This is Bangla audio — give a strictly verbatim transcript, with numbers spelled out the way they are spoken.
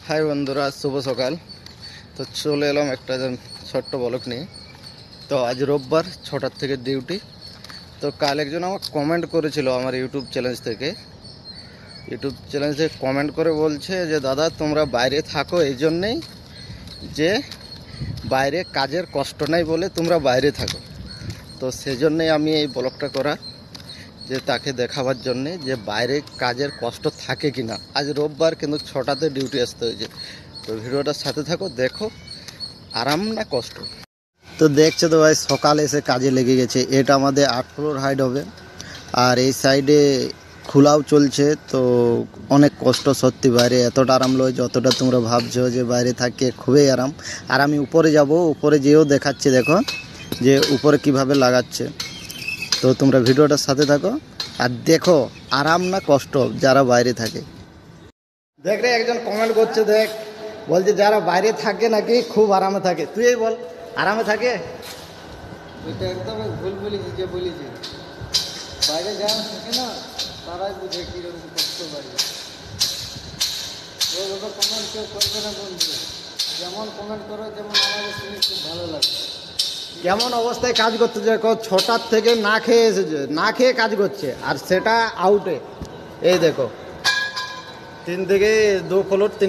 হাই বন্ধুরা, শুভ সকাল। তো চলে এলাম একটা ছোট্ট ব্লগ নিয়ে। তো আজ রোববার, ছটার থেকে ডিউটি। তো কাল একজন আমার কমেন্ট করেছিল আমার ইউটিউব চ্যানেল থেকে ইউটিউব চ্যানেল থেকে কমেন্ট করে বলছে যে দাদা, তোমরা বাইরে থাকো এই জন্যেই যে বাইরে কাজের কষ্ট নাই বলে তোমরা বাইরে থাকো। তো সেজন্যই আমি এই ব্লগটা করা, যে তাকে দেখাবার জন্যে যে বাইরে কাজের কষ্ট থাকে কি না। আজ রোববার, কিন্তু ছটাতে ডিউটি আসতে হয়েছে। তো ভিডিওটার সাথে থাকো, দেখো আরাম না কষ্ট। তো দেখছো তো ভাই, সকালে এসে কাজে লেগে গেছে। এটা আমাদের আট ফ্লোর হাইট হবে, আর এই সাইডে খোলাও চলছে। তো অনেক কষ্ট সত্যি, বাইরে এতটা আরাম লয় যতটা তোমরা ভাবছো যে বাইরে থাকে খুবই আরাম। আর আমি উপরে যাব, উপরে যেয়েও দেখাচ্ছি, দেখো যে উপরে কিভাবে লাগাচ্ছে। তো তোমরা ভিডিওটার সাথে থাকো আর দেখো আরাম না কষ্ট যারা বাইরে থাকে। দেখ রে, একজন কমেন্ট করছে, দেখ বলছে যারা বাইরে থাকে নাকি খুব আরামে থাকে। তুই এই বল, আরামে থাকে? এটা একদম ভুল বলেছি যে বলেছি। বাইরে যারা থাকে না তারাই বুঝে কীরকম কষ্ট বাইরে। ওইভাবে কমেন্ট কেউ করবে না বন্ধু। যেমন কমেন্ট করো, যেমন আমাদের শুনে খুব ভালো লাগে। কেমন অবস্থায় কাজ করতে যায়, ছটার থেকে না খেয়ে এসেছে, না খেয়ে কাজ করছে, আর সেটা আউটে। এই দেখো, তিন থেকে দু ফ্লোর